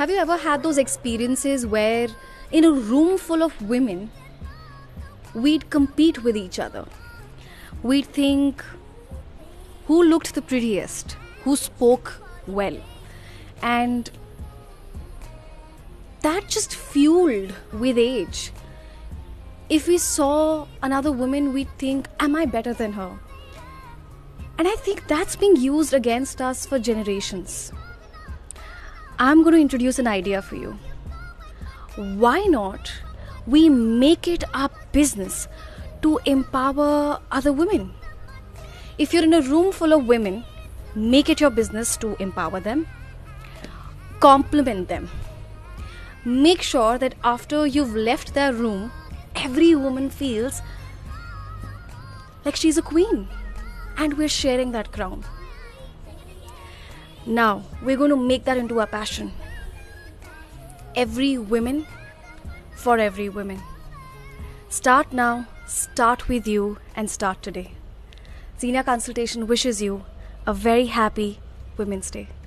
Have you ever had those experiences where in a room full of women, we'd compete with each other? We'd think who looked the prettiest, who spoke well. And that just fueled with age. If we saw another woman, we'd think, am I better than her? And I think that's being used against us for generations. I'm going to introduce an idea for you. Why not we make it our business to empower other women? If you're in a room full of women, make it your business to empower them, compliment them. Make sure that after you've left their room, every woman feels like she's a queen and we're sharing that crown. Now, we're going to make that into a passion. Every woman for every woman. Start now, start with you, and start today. Xenia Consultation wishes you a very happy Women's Day.